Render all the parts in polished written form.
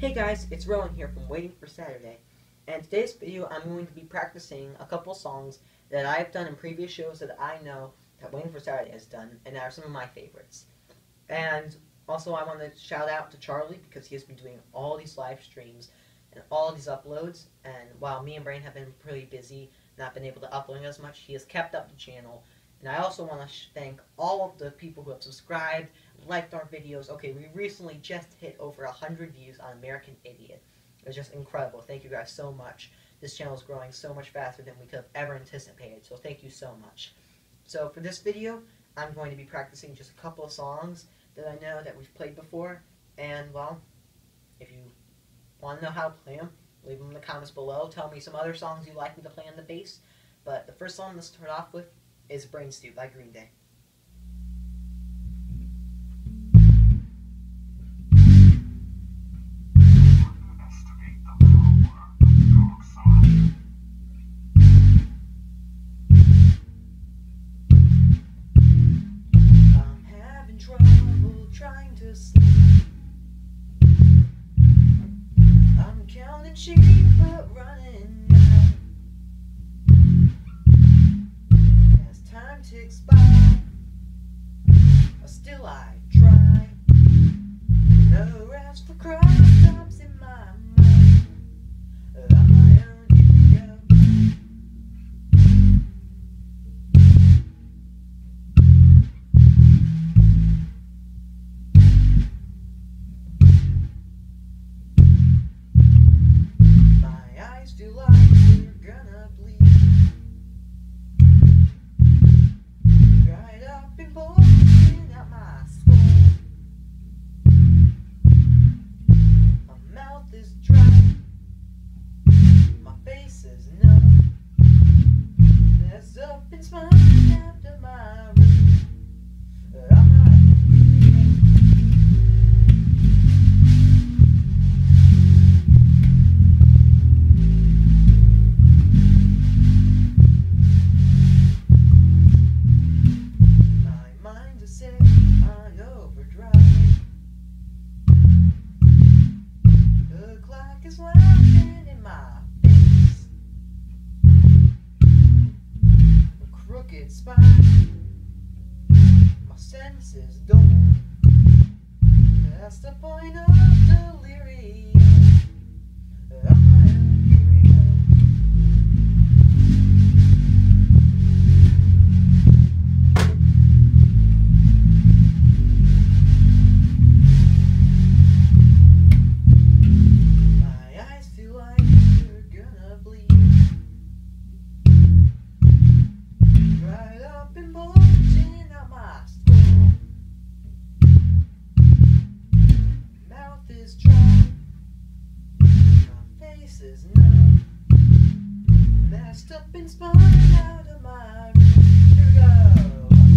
Hey guys, it's Roan here from Waiting for Saturday, and today's video I'm going to be practicing a couple songs that I've done in previous shows that I know that Waiting for Saturday has done, and are some of my favorites. And also I want to shout out to Charlie because he has been doing all these live streams and all these uploads, and while me and Brain have been pretty busy, not been able to upload as much, he has kept up the channel. And I also want to thank all of the people who have subscribed, liked our videos. Okay, we recently just hit over 100 views on American Idiot. It was just incredible. Thank you guys so much. This channel is growing so much faster than we could have ever anticipated, so thank you so much. So for this video, I'm going to be practicing just a couple of songs that I know that we've played before. And, well, if you want to know how to play them, leave them in the comments below. Tell me some other songs you'd like me to play on the bass. But the first song to start off with is Brain Stew by Green Day. I'm having trouble trying to sleep. I'm counting sheep but running out. As time ticks by, still I try. No rest for crowd stops in my mind. On my own to go. My eyes feel like they're gonna bleed. Right up and bulging out my skull. My mouth is dry. My face is numb. There's up in spine after my room. I'm set on overdrive. The clock is laughing in my face. A crooked spine. My senses dull. That's the point of delirium. Is dry, my face is numb, messed up and spun out of my room. Here we go.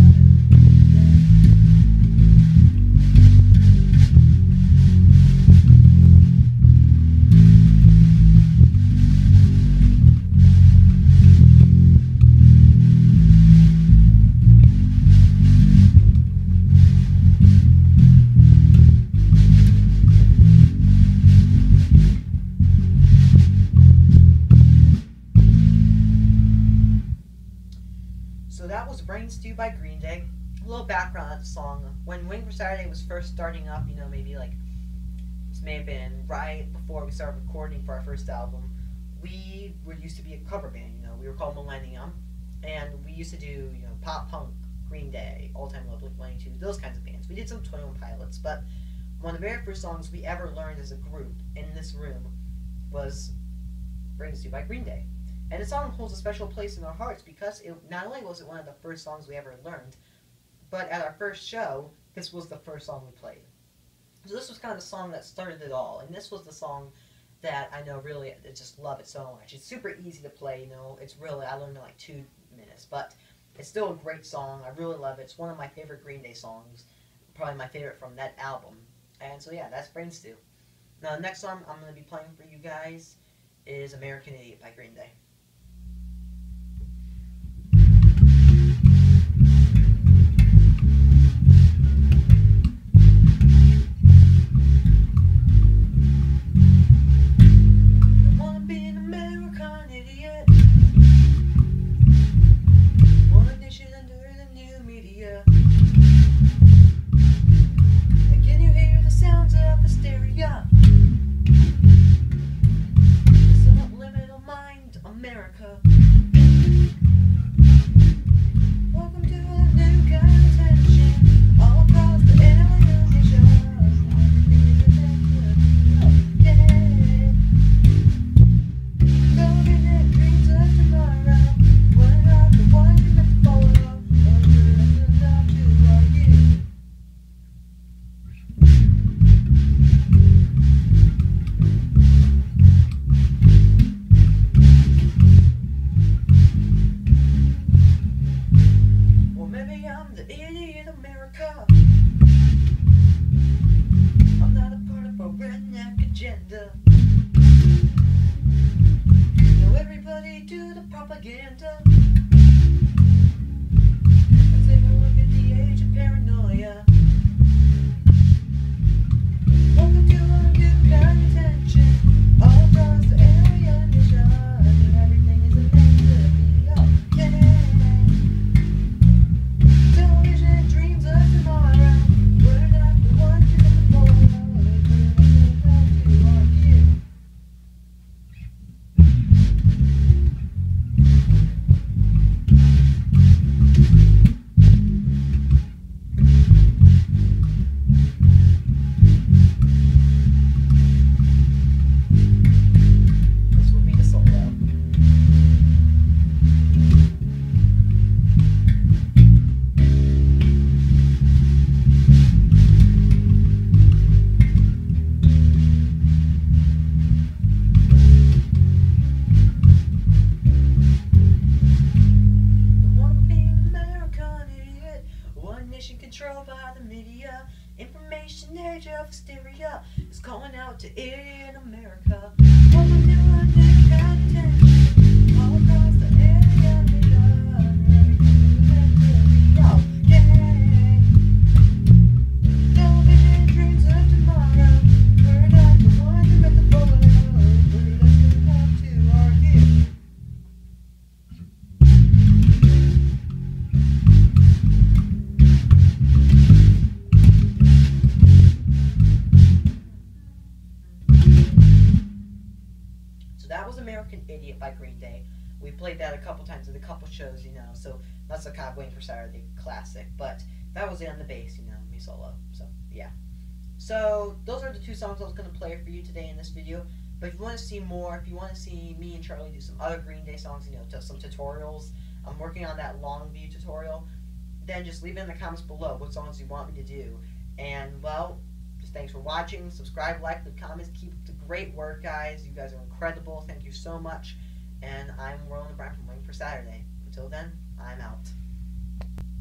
So that was Brain Stew by Green Day. A little background on the song. When Waiting for Saturday was first starting up, maybe like, this may have been right before we started recording for our first album, we used to be a cover band, we were called Millennium, and we used to do, pop punk, Green Day, All Time Low, Blink-182, those kinds of bands. We did some 21 Pilots, but one of the very first songs we ever learned as a group in this room was Brain Stew by Green Day. And the song holds a special place in our hearts because not only was it one of the first songs we ever learned, but at our first show, this was the first song we played. So this was kind of the song that started it all, and this was the song that I know really, I just love it so much. It's super easy to play, it's really, I learned in like 2 minutes, but it's still a great song. I really love it. It's one of my favorite Green Day songs, probably my favorite from that album. And so yeah, that's Brain Stew. Now the next song I'm going to be playing for you guys is American Idiot by Green Day. area is calling out to in America. All the new London got attention. All across the area, they done everything that okay. Television dreams of tomorrow. We're not the ones who met the photo. We're just gonna talk to our kids. So that was American Idiot by Green Day. We played that a couple times at a couple shows, you know, so that's a kind of Waiting for Saturday classic. But that was it on the bass, you know, me solo. So, yeah. So, those are the two songs I was going to play for you today in this video. But if you want to see more, if you want to see me and Charlie do some other Green Day songs, you know, some tutorials, I'm working on that long view tutorial, then just leave it in the comments below what songs you want me to do. And, well, just thanks for watching. Subscribe, like, leave comments. Keep up the great work, guys. You guys are incredible. Thank you so much. And I'm Roan from Waiting for Saturday. Until then, I'm out.